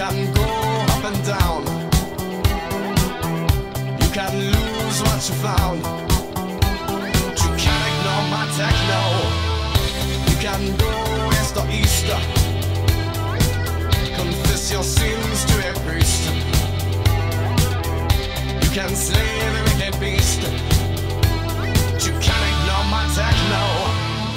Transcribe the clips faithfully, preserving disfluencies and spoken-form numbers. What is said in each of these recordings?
can go up and down. You can lose what you found. But you can't ignore my techno. You can go west or east. Confess your sins to a priest. You can slay the wicked beast. But you can't ignore my techno.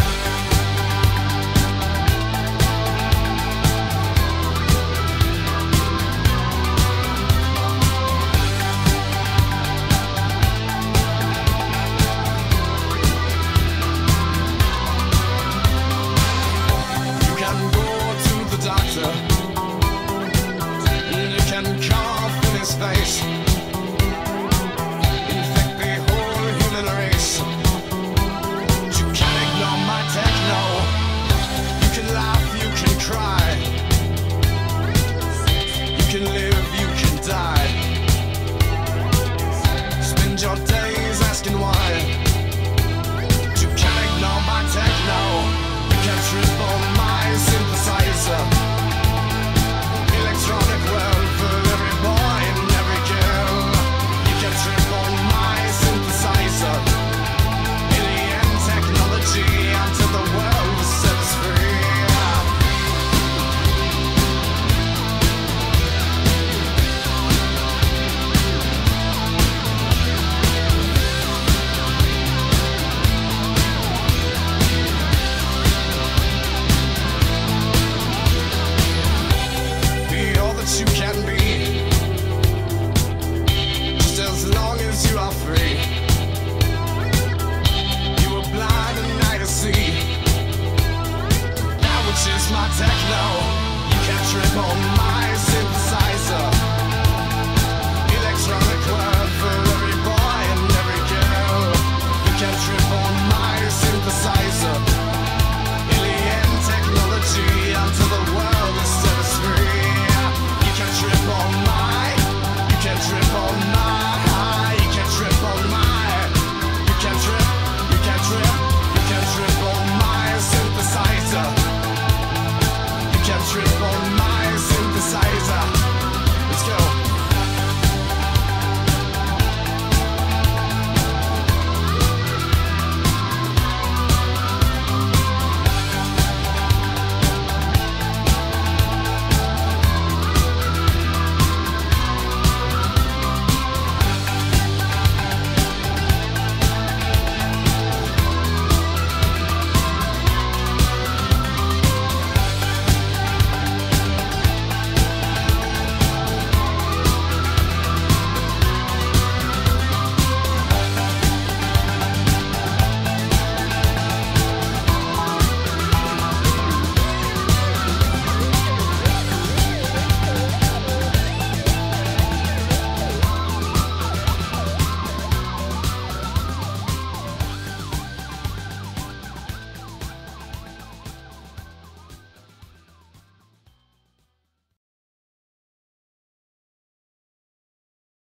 Face. Infect the whole human race. But you can't ignore my techno. You can laugh, you can cry. You can live, you can die. Spend your day